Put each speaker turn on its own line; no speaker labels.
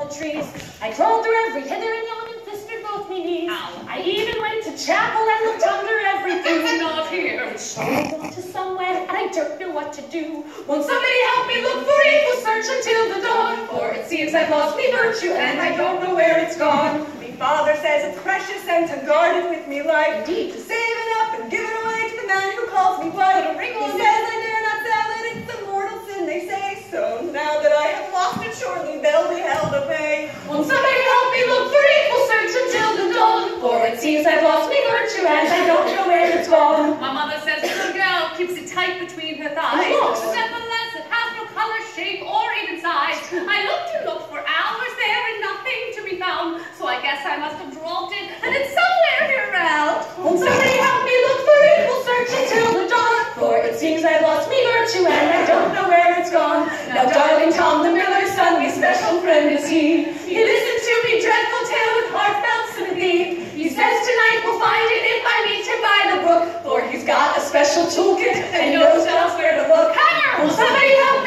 old trees. I crawled through every hither and yon and blistered both me knees.
Ow.
I even went to chapel and looked under everything.
Not here.
So I got to somewhere and I don't know what to do. Won't somebody help me look for equal search until the dawn? For it seems I've lost me virtue and I don't know where it's gone.
Me father says it's precious and to guard it with me life.
Indeed.
To save it up and give it away to the man who calls me wife.
Put a ring on
He says I dare not sell it, it's a mortal sin, they say. So now that I have lost it, surely they'll be held to pay.
Won't somebody help me look for equal search until the dawn? For it seems I've lost me virtue and I don't know where it's gone.
My mother says the little girl keeps it tight between her thighs.
Yes.
But nevertheless, it has no color, shape, or even size. I looked and looked for hours there and nothing to be found. So I guess I must have dropped it and it's somewhere here around.
Won't somebody help me look for equal search until the dawn? For it seems I've lost me virtue and I don't know where it's gone. Now darling Tom, the miller's son, me special friend is he. He listened to me dreadful tale with heartfelt sympathy. He says tonight we'll find it if I meet him by the brook. For he's got a special toolkit and he knows just where to look. Will somebody help